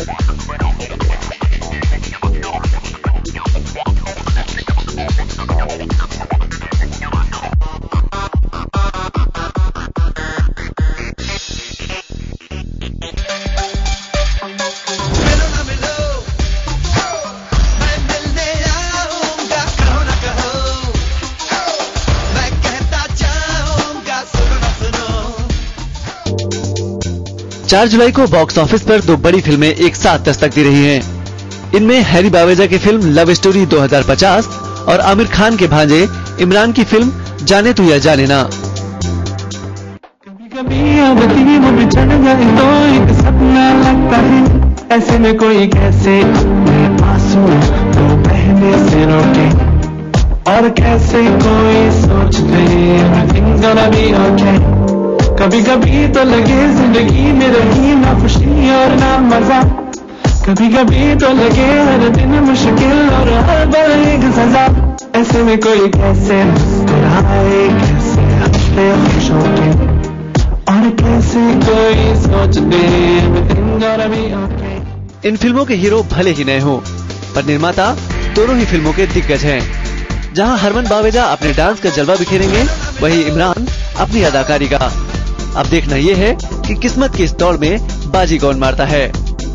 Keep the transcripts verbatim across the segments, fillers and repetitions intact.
चार जुलाई को box office पर दो बड़ी फिल्में एक साथ दस्तक दे रही हैं। इनमें हैरी बावेजा की फिल्म लव स्टोरी दो हज़ार पचास और आमिर खान के भांजे इमरान की फिल्म जाने तू या जाने ना। कभी कभी आदती मुझे चढ़ जाए तो एक सपना लगता है, ऐसे में कोई कैसे आंसू तो बहने से रोके, और कैसे कोई सोच दे everything's gonna be okay। कभी कभी तो लगे जिंदगी में रही ना खुशी और ना मजा, कभी कभी तो लगे हर दिन मुश्किल और हर पल एक सजा, ऐसे में कोई कैसे मुस्कुराए, कैसे हंसते खुश होके, और कैसे कोई सोच दे everything's gonna be okay। इन फिल्मों के हीरो भले ही नए हों, पर निर्माता दोनों ही फिल्मों के दिग्गज हैं। जहां हरमन बावेजा अपने डांस का जलवा बिखेरेंगे, वहीं इमरान अपनी अदाकारी का। अब देखना यह है कि किस्मत की इस दौड़ में बाजी कौन मारता है।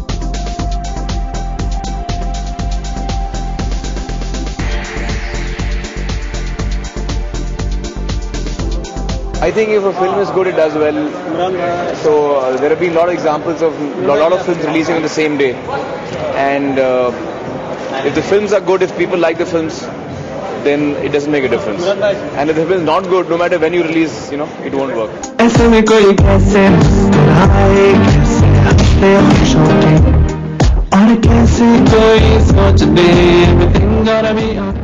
I think if a film is good, it does well. So uh, there have been a lot of examples of a lot of films releasing on the same day, and uh, if the films are good, if people like the films, then it doesn't make a difference. And if the film is not good, no matter when you release, you know, it won't work. ऐसे में कोई कैसे मुस्कुराए, कैसे हंसते खुश होके, और कैसे कोई सोच दे everything's gonna be okay।